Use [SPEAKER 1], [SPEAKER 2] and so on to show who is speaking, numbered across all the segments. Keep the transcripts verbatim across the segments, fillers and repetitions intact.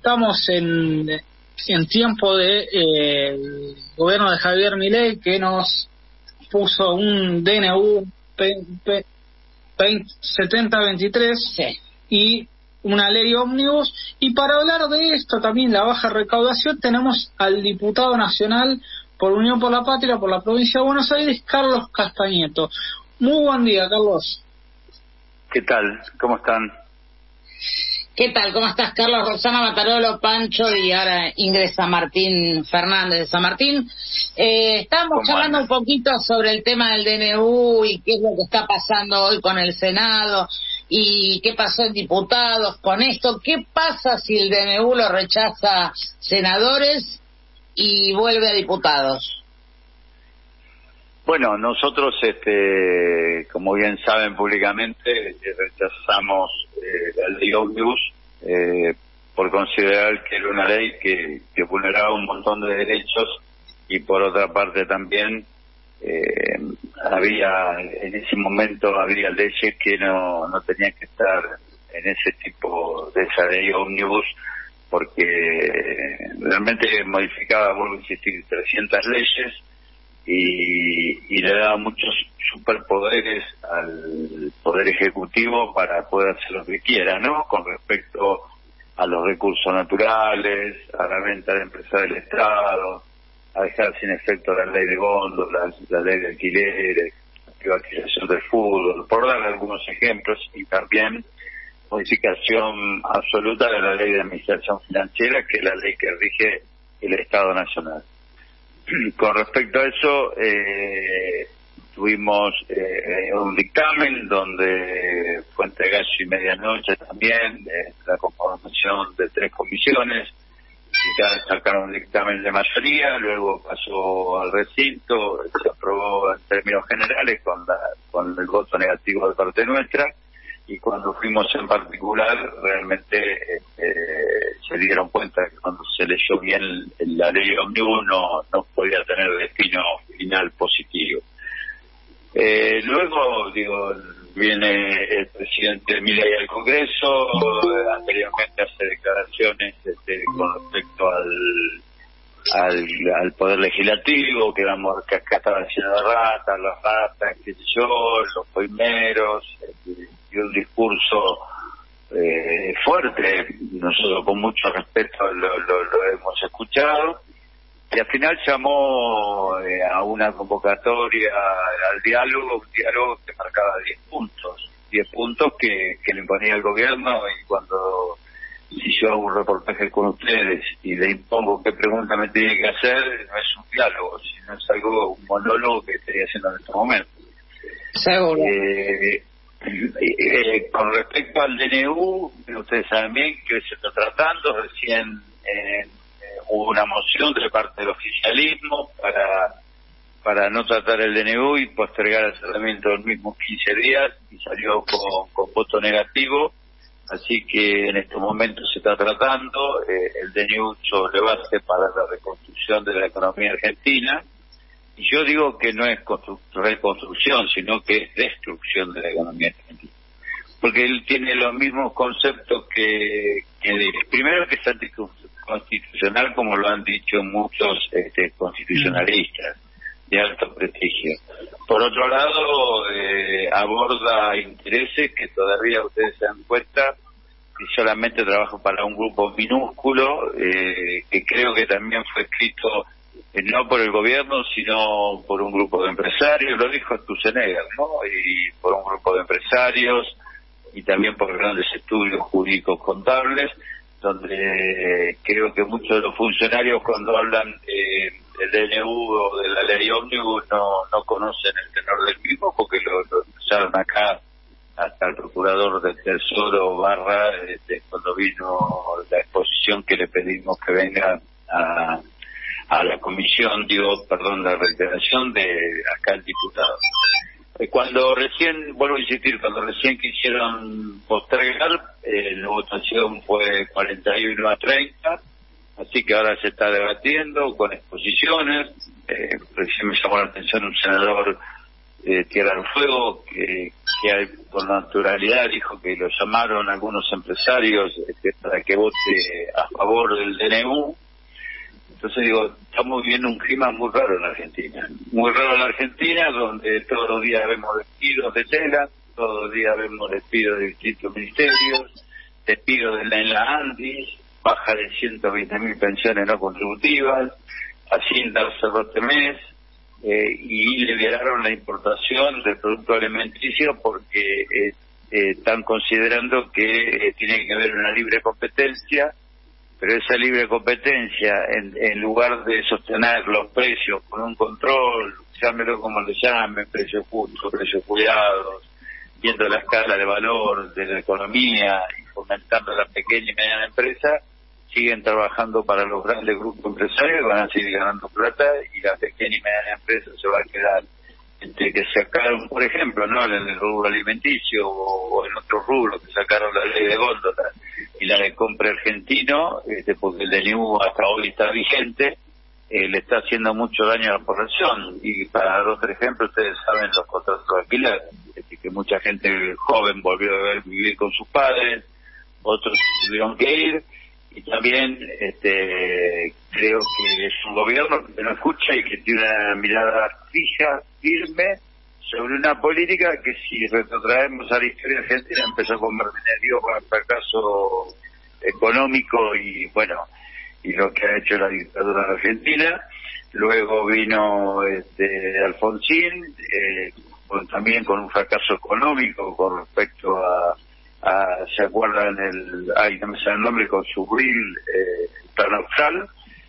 [SPEAKER 1] estamos en, en tiempo de eh, el gobierno de Javier Milei, que nos puso un D N U setenta veintitrés
[SPEAKER 2] sí.
[SPEAKER 1] y una ley ómnibus. Y para hablar de esto, también la baja recaudación, tenemos al diputado nacional por Unión por la Patria, por la provincia de Buenos Aires, Carlos Castañeto. Muy buen día, Carlos.
[SPEAKER 3] ¿Qué tal? ¿Cómo están?
[SPEAKER 2] ¿Qué tal? ¿Cómo estás, Carlos? Rosana Matarolo, Pancho, y ahora ingresa Martín Fernández de San Martín. Eh, estábamos charlando un poquito sobre el tema del D N U y qué es lo que está pasando hoy con el Senado y qué pasó en diputados con esto. ¿Qué pasa si el D N U lo rechaza senadores y vuelve a diputados?
[SPEAKER 3] Bueno, nosotros, este, como bien saben públicamente, rechazamos eh, la ley ómnibus eh, por considerar que era una ley que, que vulneraba un montón de derechos, y por otra parte también eh, había, en ese momento había leyes que no, no tenían que estar en ese tipo de esa ley ómnibus, porque realmente modificaba, vuelvo a insistir, trescientas leyes, y, y le daba muchos superpoderes al Poder Ejecutivo para poder hacer lo que quiera, ¿no? Con respecto a los recursos naturales, a la venta de empresas del Estado, a dejar sin efecto la ley de góndolas, la ley de alquileres, la privatización del fútbol, por dar algunos ejemplos, y también modificación absoluta de la ley de administración financiera, que es la ley que rige el Estado Nacional. Con respecto a eso, eh, tuvimos eh, un dictamen donde fue entre gallo y medianoche también, eh, la conformación de tres comisiones, y cada sacaron un dictamen de mayoría, luego pasó al recinto, se aprobó en términos generales con, la, con el voto negativo de parte nuestra, y cuando fuimos en particular realmente eh, se dieron cuenta que cuando se leyó bien la ley ómnibus no, no podía tener destino final positivo. Eh, luego, digo, viene el presidente Milei al Congreso, eh, anteriormente hace declaraciones este, con respecto al, al al Poder Legislativo, que vamos, que acá estaba lleno de ratas, las ratas, qué sé yo, los primeros, este, y un discurso eh, fuerte. Nosotros con mucho respeto lo, lo, lo hemos escuchado, y al final llamó eh, a una convocatoria al diálogo, un diálogo que marcaba diez puntos, diez puntos que, que le imponía el gobierno. Y cuando, si yo hago un reportaje con ustedes y le impongo qué pregunta me tiene que hacer, no es un diálogo, sino es algo, un monólogo que estoy haciendo en este momento.
[SPEAKER 2] Seguro.
[SPEAKER 3] Eh, eh, con respecto al D N U, ustedes saben bien que se está tratando, recién eh, hubo una moción de parte del oficialismo para para no tratar el D N U y postergar el tratamiento los mismos quince días, y salió con, con voto negativo. Así que en estos momentos se está tratando eh, el D N U sobre base para la reconstrucción de la economía argentina. Y yo digo que no es reconstrucción, sino que es destrucción de la economía argentina. Porque él tiene los mismos conceptos que, que primero, que es anticonstitucional, como lo han dicho muchos este, constitucionalistas de alto prestigio. Por otro lado, eh, aborda intereses que todavía ustedes se dan cuenta que solamente trabaja para un grupo minúsculo, eh, que creo que también fue escrito eh, no por el gobierno, sino por un grupo de empresarios. Lo dijo Sturzenegger, ¿no? Y por un grupo de empresarios, y también por grandes estudios jurídicos contables, donde eh, creo que muchos de los funcionarios, cuando hablan eh, del D N U o de la ley ómnibus, no no conocen el tenor del mismo, porque lo, lo usaron acá hasta el procurador del Tesoro Barra, este, cuando vino la exposición que le pedimos que venga a, a la comisión, digo, perdón, la reiteración de acá el diputado. Cuando recién, vuelvo a insistir, cuando recién quisieron postergar, eh, la votación fue cuarenta y uno a treinta, así que ahora se está debatiendo con exposiciones. Eh, recién me llamó la atención un senador de Tierra del Fuego que, que por naturalidad dijo que lo llamaron algunos empresarios este, para que vote a favor del D N U. Entonces digo, estamos viviendo un clima muy raro en Argentina. Muy raro en Argentina, donde todos los días vemos despidos de tela, todos los días vemos despidos de distintos ministerios, despidos de la, en la ANDIS, baja de ciento veinte mil pensiones no contributivas, Hacienda cerró este mes, eh, y liberaron la importación del producto alimenticio porque eh, eh, están considerando que eh, tiene que haber una libre competencia, pero esa libre competencia, en, en lugar de sostener los precios con un control, llámelo como le llamen, precios justos, precios cuidados, viendo la escala de valor de la economía y fomentando la pequeña y mediana empresa, siguen trabajando para los grandes grupos empresarios, van a seguir ganando plata y la pequeña y mediana empresa se va a quedar entre que sacaron, por ejemplo, no en el rubro alimenticio o, o en otros rubros que sacaron la ley de góndola y la de compra argentino, este, porque el D N U hasta hoy está vigente, eh, le está haciendo mucho daño a la población. Y para dar otro ejemplo, ustedes saben los contratos de alquiler, es decir, que mucha gente joven volvió a vivir con sus padres, otros tuvieron que ir. Y también este creo que es un gobierno que no escucha y que tiene una mirada fija, firme, sobre una política que, si retrotraemos a la historia argentina, empezó con Mercedes con el fracaso económico y, bueno, y lo que ha hecho la dictadura en Argentina. Luego vino este Alfonsín, eh, con, también con un fracaso económico con respecto a Ah, ¿se acuerdan el, ay, no me sale el nombre, con su grill, eh, plan austral?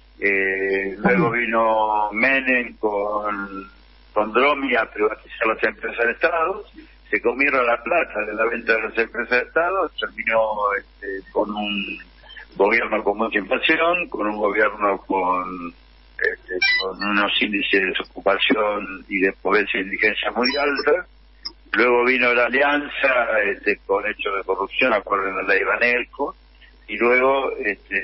[SPEAKER 3] Eh, luego vino Menem con, con Dromi a privatizar las empresas de Estado, se comieron la plata de la venta de las empresas de Estado, terminó este, con un gobierno con mucha inflación, con un gobierno con, este, con unos índices de desocupación y de pobreza e indigencia muy alta. Luego vino la alianza este, con hechos de corrupción, acuerdan la ley Banelco, y luego este,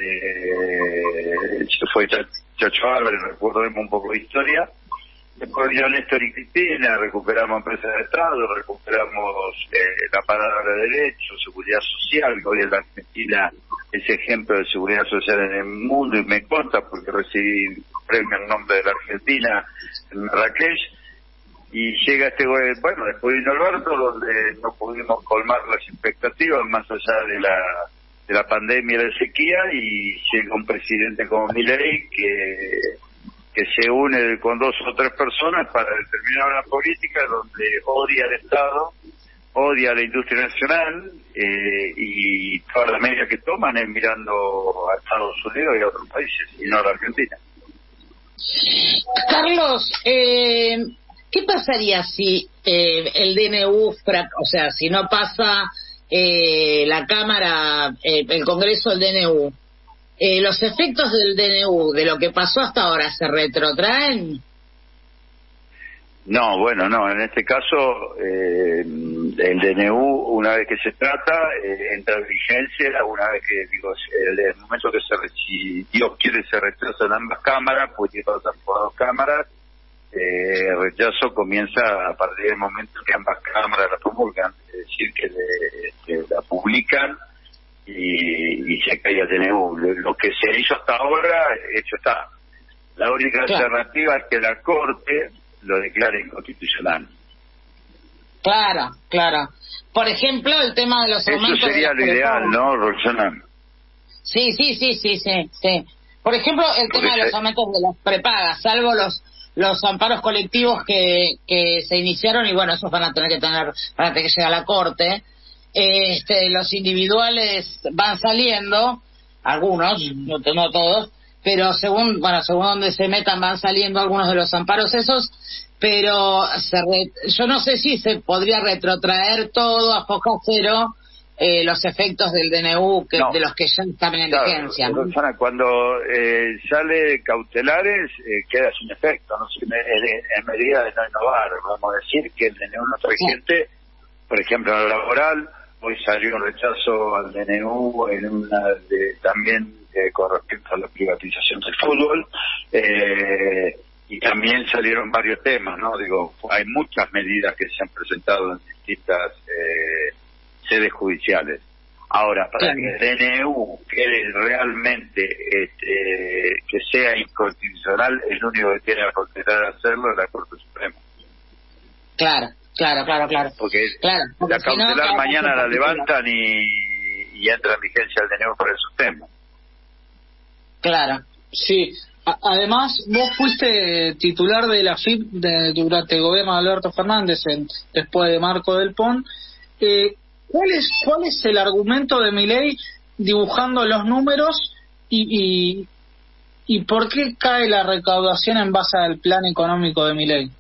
[SPEAKER 3] se fue Chacho Álvarez, recordemos un poco de historia. Después vino Néstor y Cristina, recuperamos empresas de Estado, recuperamos eh, la palabra de derecho, seguridad social, que hoy en la Argentina es ejemplo de seguridad social en el mundo, y me consta porque recibí premio en nombre de la Argentina en Marrakech. Y llega este gobierno, bueno, después vino Alberto, donde no pudimos colmar las expectativas más allá de la de la pandemia y la sequía, y llega un presidente como Milei que que se une con dos o tres personas para determinar una política donde odia al Estado, odia a la industria nacional, eh, y todas las medidas que toman es mirando a Estados Unidos y a otros países, y no a la Argentina.
[SPEAKER 2] Carlos, eh... ¿qué pasaría si eh, el D N U, o sea, si no pasa eh, la Cámara, eh, el Congreso del D N U? Eh, ¿Los efectos del D N U, de lo que pasó hasta ahora, se retrotraen?
[SPEAKER 3] No, bueno, no. En este caso, eh, el D N U, una vez que se trata, eh, entra en vigencia. Una vez que, digo, el, el momento que se, si Dios quiere, se retrasa en ambas cámaras, pues tiene que pasar por dos cámaras. Eh, el rechazo comienza a partir del momento que ambas cámaras la promulgan, es decir, que, le, que la publican y, y se cae el D N U. Lo, lo que se hizo hasta ahora, hecho está. La única claro. alternativa es que la Corte lo declare inconstitucional.
[SPEAKER 2] Claro, claro. Por ejemplo, el tema de los aumentos...
[SPEAKER 3] Eso sería lo ideal, ¿no, Roxana?
[SPEAKER 2] Sí, sí, sí, sí, sí, sí. Por ejemplo, el Porque tema de los aumentos de las prepagas, salvo los los amparos colectivos que, que se iniciaron, y bueno, esos van a tener que tener, para que llegue a la Corte. Este, los individuales van saliendo, algunos, no, no todos, pero según, bueno, según donde se metan van saliendo algunos de los amparos esos, pero se re, yo no sé si se podría retrotraer todo a foja cero, eh, los efectos del D N U que, no. de los que ya están en claro, vigencia.
[SPEAKER 3] Roxana, cuando eh, sale cautelares eh, queda sin efecto, no sé, en, en medida de no innovar, vamos a decir que el D N U no está vigente, sí. Por ejemplo, en lo laboral, hoy salió un rechazo al D N U en una de, también eh, con respecto a la privatización del fútbol, eh, y también salieron varios temas, ¿no? Digo, hay muchas medidas que se han presentado en distintas eh, sedes judiciales. Ahora, para claro. que el D N U quede realmente, este, que sea inconstitucional, el único que tiene la potestad de hacerlo es la Corte Suprema.
[SPEAKER 2] Claro, claro, claro, claro.
[SPEAKER 3] Porque,
[SPEAKER 2] claro, porque
[SPEAKER 3] la cautelar si no, mañana la levantan y, y entra en vigencia el D N U por esos temas.
[SPEAKER 2] Claro.
[SPEAKER 1] Sí. Además, vos fuiste titular de la F I P de, durante el gobierno de Alberto Fernández, en, después de Marco del Pon. Eh, ¿cuál es cuál es el argumento de Milei dibujando los números y, y, y por qué cae la recaudación en base al plan económico de Milei?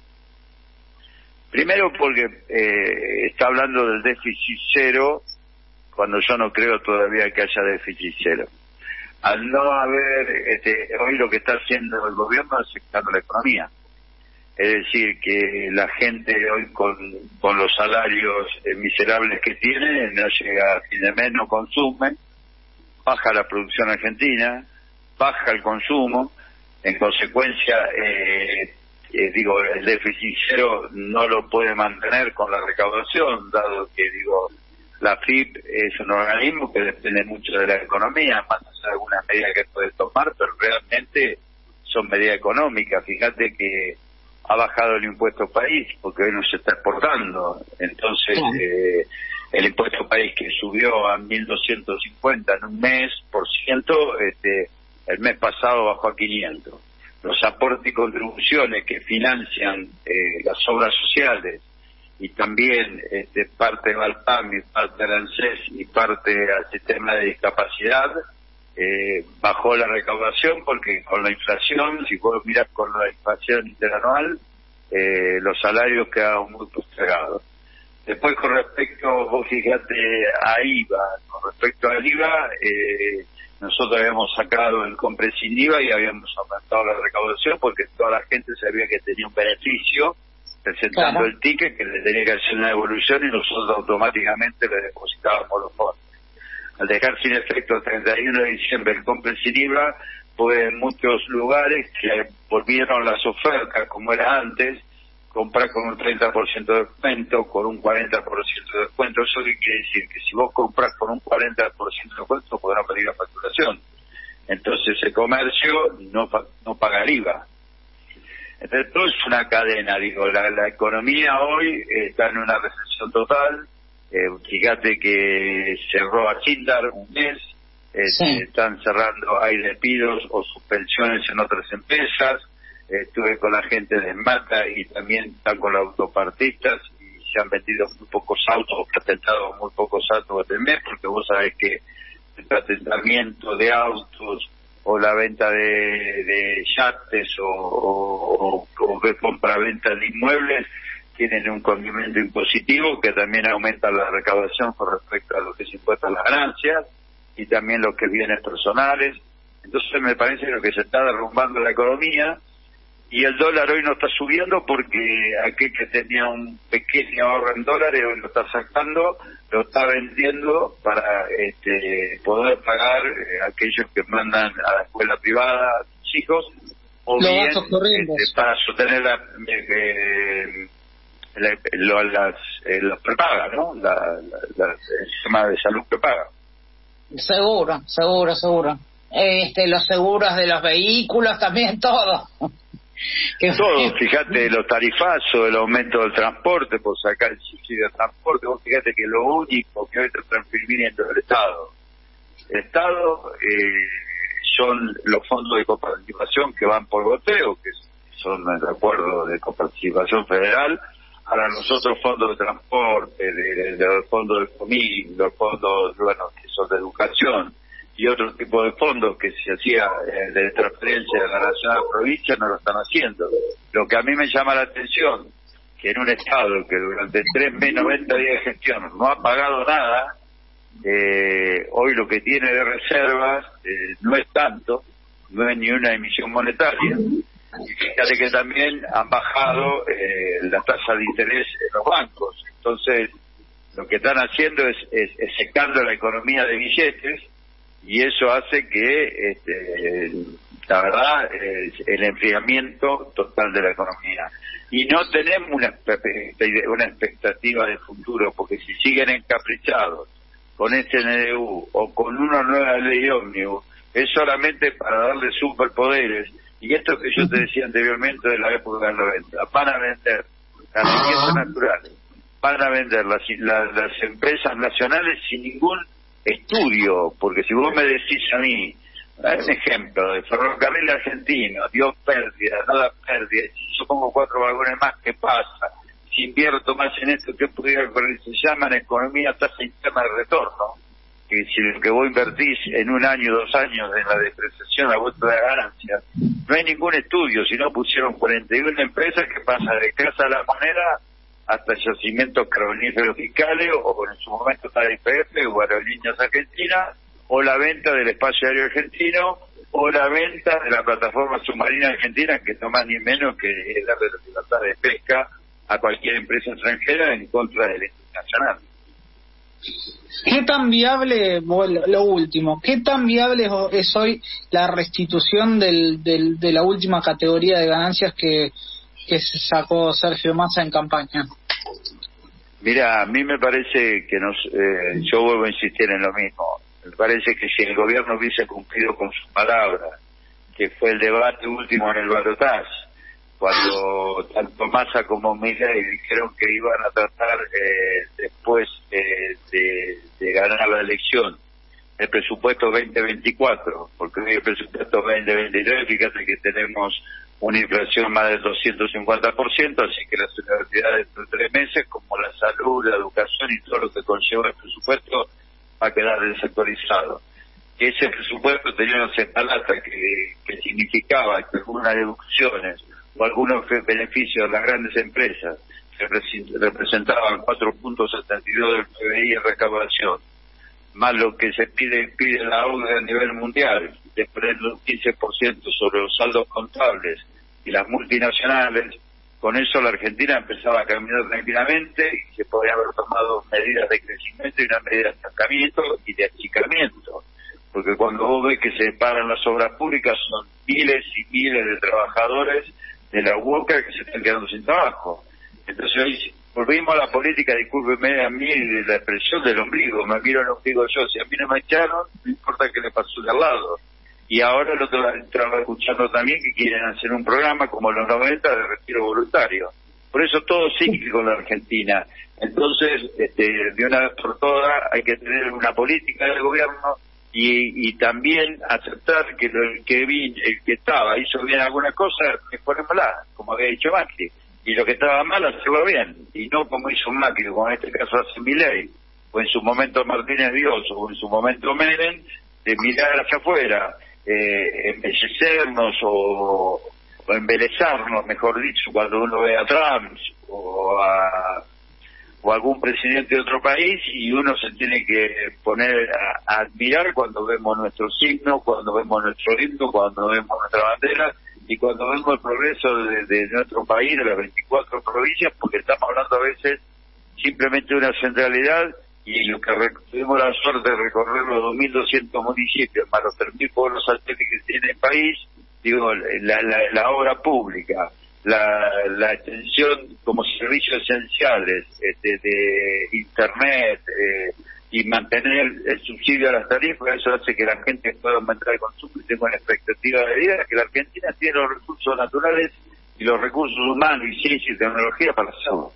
[SPEAKER 3] Primero porque eh, está hablando del déficit cero, cuando yo no creo todavía que haya déficit cero. Al no haber, este, hoy lo que está haciendo el gobierno es afectando la economía. Es decir, que la gente hoy con, con los salarios eh, miserables que tiene, no llega a fin de mes, no consumen, baja la producción argentina, baja el consumo, en consecuencia, eh, eh, digo, el déficit cero no lo puede mantener con la recaudación, dado que, digo, la F I P es un organismo que depende mucho de la economía, más allá de algunas medidas que puede tomar, pero realmente son medidas económicas. Fíjate que ha bajado el impuesto país, porque hoy no se está exportando. Entonces, eh, el impuesto país que subió a mil doscientos cincuenta en un mes, por ciento, este, el mes pasado bajó a quinientos. Los aportes y contribuciones que financian eh, las obras sociales, y también este, parte de Valpam y parte del ANSES y parte al sistema de discapacidad, eh, bajó la recaudación porque con la inflación, si vos mirás con la inflación interanual, eh, los salarios quedaron muy postergados. Después, con respecto, vos fíjate a I V A, con respecto al I V A, eh, nosotros habíamos sacado el compre sin I V A y habíamos aumentado la recaudación porque toda la gente sabía que tenía un beneficio presentando claro. el ticket, que le tenía que hacer una devolución y nosotros automáticamente le depositábamos los fondos. Al dejar sin efecto el treinta y uno de diciembre el compre sin I V A, pues en muchos lugares que volvieron las ofertas como era antes, comprar con un treinta por ciento de descuento, con un cuarenta por ciento de descuento. Eso quiere decir que si vos compras con un cuarenta por ciento de descuento podrás pedir la facturación. Entonces el comercio no, no paga el I V A. Entonces todo es una cadena, digo, la, la economía hoy está en una recesión total. Eh, fíjate que cerró a Chindar un mes, eh, sí. están cerrando, hay despidos o suspensiones en otras empresas. Eh, estuve con la gente de Mata y también están con los autopartistas y se han vendido muy pocos autos o patentado muy pocos autos este mes, porque vos sabés que el patentamiento de autos o la venta de, de yates o, o, o de compra-venta de inmuebles tienen un condimento impositivo que también aumenta la recaudación con respecto a lo que se impuesta a las ganancias y también lo que es bienes personales. Entonces me parece que lo que se está derrumbando la economía, y el dólar hoy no está subiendo porque aquel que tenía un pequeño ahorro en dólares hoy lo está sacando, lo está vendiendo para este, poder pagar eh, a aquellos que mandan a la escuela privada a sus hijos, o
[SPEAKER 1] los
[SPEAKER 3] bien
[SPEAKER 1] este,
[SPEAKER 3] para sostener la, eh, la, lo, las eh, las prepagas, ¿no? La, la, la, el sistema de salud prepaga.
[SPEAKER 2] Seguro, seguro, seguro. Este, los seguros de los vehículos también, todo.
[SPEAKER 3] Todo, fíjate, los tarifazos, el aumento del transporte, por sacar el subsidio de transporte. Vos fíjate que lo único que hoy te están transfiriendo el Estado. El Estado eh, son los fondos de coparticipación que van por goteo, que son de acuerdo de coparticipación federal. Ahora los otros fondos de transporte, de, de, de los fondos de comida, los fondos, bueno, que son de educación, y otro tipo de fondos que se hacía eh, de transferencia de la nación a la provincia, no lo están haciendo. Lo que a mí me llama la atención, que en un Estado que durante tres meses, noventa días de gestión no ha pagado nada, eh, hoy lo que tiene de reservas eh, no es tanto, no es ni una emisión monetaria. Y fíjate que también han bajado eh, la tasa de interés en los bancos. Entonces, lo que están haciendo es, es, es secando la economía de billetes, y eso hace que este, la verdad, es el enfriamiento total de la economía. Y no tenemos una, una expectativa de futuro, porque si siguen encaprichados con este N D U o con una nueva ley ómnibus, es solamente para darle superpoderes. Y esto que yo te decía anteriormente de la época del noventa, van a vender las riquezas naturales, van a vender las, las, las empresas nacionales sin ningún estudio, porque si vos me decís a mí, un ejemplo, de Ferrocarril Argentino, dio pérdida, no da pérdida, si yo pongo cuatro vagones más, ¿qué pasa? Si invierto más en esto, ¿qué pudiera ocurrir? Se llaman economía tasa interna de retorno, que si lo que vos invertís en un año, dos años en la depreciación, la vuelta de ganancia, no hay ningún estudio, si no pusieron cuarenta y una empresas que pasa de Casa de la Moneda hasta yacimientos carboníferos fiscales, o en su momento está I P F, o Aerolíneas Argentinas, o la venta del espacio aéreo argentino, o la venta de la plataforma submarina argentina, que no más ni menos que es darle la libertad de pesca a cualquier empresa extranjera en contra del internacional.
[SPEAKER 1] ¿Qué tan viable, bueno, lo último, qué tan viable es hoy la restitución del, del, de la última categoría de ganancias que, que se sacó Sergio Massa en campaña?
[SPEAKER 3] Mira, a mí me parece que nos, eh, yo vuelvo a insistir en lo mismo. Me parece que si el gobierno hubiese cumplido con su palabra, que fue el debate último en el balotaje, cuando tanto Massa como Milei dijeron que iban a tratar eh, después eh, de, de ganar la elección el presupuesto veinte veinticuatro, porque hoy el presupuesto veinte veintitrés, fíjate que tenemos una inflación más del doscientos cincuenta por ciento, así que las universidades dentro de tres meses, como la salud, la educación y todo lo que conlleva el presupuesto, va a quedar desactualizado. Ese presupuesto tenía una separata que, que significaba que algunas deducciones o algunos beneficios de las grandes empresas representaban cuatro punto setenta y dos del P B I en recaudación, más lo que se pide pide la O C D E a nivel mundial, de poner un quince por ciento sobre los saldos contables y las multinacionales. Con eso la Argentina empezaba a caminar tranquilamente y se podía haber tomado medidas de crecimiento y una medida de estancamiento y de achicamiento, porque cuando vos ves que se paran las obras públicas son miles y miles de trabajadores de la U O C A que se están quedando sin trabajo. Entonces hoy volvimos a la política, discúlpeme a mí, de la expresión del ombligo, me miro el ombligo yo, si a mí no me echaron, no importa qué le pasó de al lado. Y ahora lo estaba escuchando también que quieren hacer un programa como los noventa de retiro voluntario. Por eso todo cíclico en la Argentina. Entonces, este, de una vez por todas hay que tener una política del gobierno y, y también aceptar que lo, el que vi, el que estaba hizo bien alguna cosa, mejorémosla, como había dicho Macri. Y lo que estaba mal, hacerlo bien. Y no como hizo Macri, como en este caso hace Milei, o en su momento Martínez Dios, o en su momento Menem, de mirar hacia afuera, eh, embellecernos o, o embelezarnos, mejor dicho, cuando uno ve a Trump o a, o a algún presidente de otro país, y uno se tiene que poner a, a admirar cuando vemos nuestro signo, cuando vemos nuestro himno, cuando vemos nuestra bandera y cuando vemos el progreso de, de nuestro país, de las veinticuatro provincias, porque estamos hablando a veces simplemente de una centralidad, y lo que tuvimos la suerte de recorrer los dos mil doscientos municipios, más los tres mil pueblos satélites que tiene el país, digo, la, la, la obra pública, la, la extensión como servicios esenciales este, de Internet, eh, y mantener el subsidio a las tarifas, eso hace que la gente pueda aumentar el consumo y tenga una expectativa de vida, que la Argentina tiene los recursos naturales y los recursos humanos y ciencia y tecnología para hacerlo.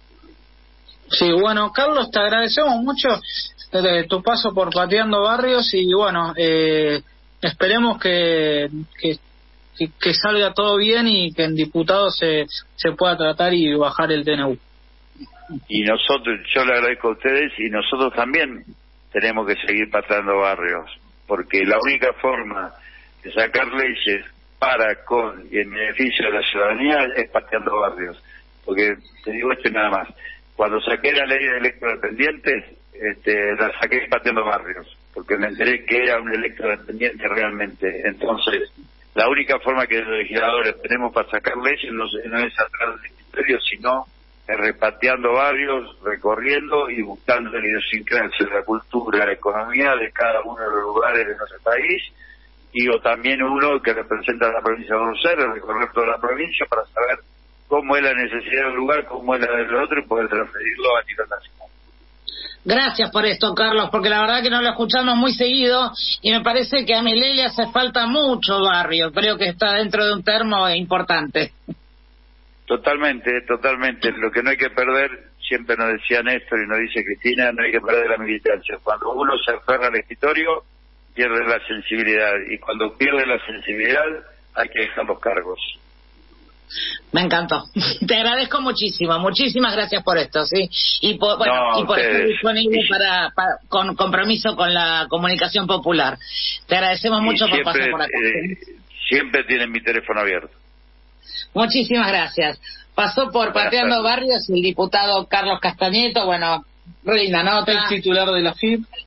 [SPEAKER 1] Sí, bueno, Carlos, te agradecemos mucho de tu paso por Pateando Barrios y bueno, eh, esperemos que, que, que, que salga todo bien y que en diputados se, se pueda tratar y bajar el T N U.
[SPEAKER 3] Y nosotros, yo le agradezco a ustedes, y nosotros también tenemos que seguir pateando barrios, porque la única forma de sacar leyes para, con y en beneficio de la ciudadanía es pateando barrios. Porque te digo esto y nada más, cuando saqué la ley de electrodependientes, este, la saqué pateando barrios, porque me enteré que era un electrodependiente realmente. Entonces, la única forma que los legisladores tenemos para sacar leyes no, no es atrás del ministerio, sino repateando barrios, recorriendo y buscando la idiosincrasia, la cultura, la economía de cada uno de los lugares de nuestro país, y o también uno que representa a la provincia de Buenos Aires, recorrer toda la provincia para saber cómo es la necesidad del lugar, cómo es la del otro y poder transferirlo a nivel nacional.
[SPEAKER 2] Gracias por esto, Carlos, porque la verdad que no lo escuchamos muy seguido y me parece que a Milei le hace falta mucho barrio. Creo que está dentro de un termo importante.
[SPEAKER 3] Totalmente, totalmente. Lo que no hay que perder, siempre nos decía Néstor y nos dice Cristina, no hay que perder la militancia. Cuando uno se aferra al escritorio, pierde la sensibilidad. Y cuando pierde la sensibilidad, hay que dejar los cargos.
[SPEAKER 2] Me encantó. Te agradezco muchísimo. Muchísimas gracias por esto, ¿sí? Y por, bueno,
[SPEAKER 3] no,
[SPEAKER 2] y por
[SPEAKER 3] ustedes.
[SPEAKER 2] estar disponible para, para, con compromiso con la comunicación popular. Te agradecemos
[SPEAKER 3] Y
[SPEAKER 2] mucho
[SPEAKER 3] siempre,
[SPEAKER 2] por pasar por acá.
[SPEAKER 3] Eh, siempre tienen mi teléfono abierto.
[SPEAKER 2] Muchísimas gracias. Pasó por
[SPEAKER 3] Buenas
[SPEAKER 2] Pateando
[SPEAKER 3] tardes.
[SPEAKER 2] Barrios el diputado Carlos Castañeto, bueno, re linda nota.
[SPEAKER 1] El titular de la F I P.